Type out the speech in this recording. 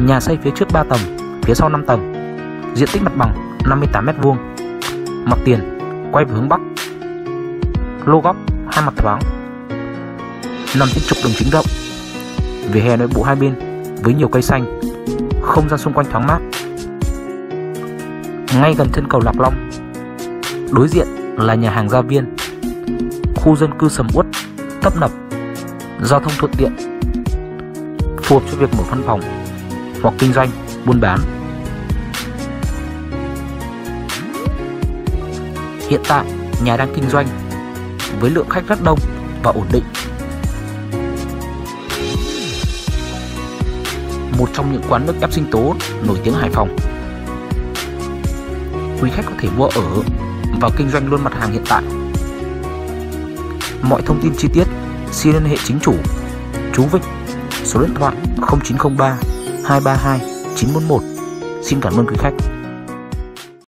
Nhà xây phía trước 3 tầng, phía sau 5 tầng. Diện tích mặt bằng 58 m². Mặt tiền quay về hướng Bắc. Lô góc 2 mặt thoáng. Nằm trên trục đường chính rộng. Vỉa hè nội bộ hai bên với nhiều cây xanh. Không gian xung quanh thoáng mát. Ngay gần chân cầu Lạc Long. Đối diện là nhà hàng Gia Viên. Khu dân cư sầm uất, tấp nập, giao thông thuận tiện, phù hợp cho việc mở văn phòng hoặc kinh doanh, buôn bán. Hiện tại, nhà đang kinh doanh với lượng khách rất đông và ổn định. Một trong những quán nước ép sinh tố nổi tiếng Hải Phòng. Quý khách có thể mua ở và kinh doanh luôn mặt hàng hiện tại. Mọi thông tin chi tiết xin liên hệ chính chủ, chú Vịnh, số điện thoại 0903 232 941. Xin cảm ơn quý khách.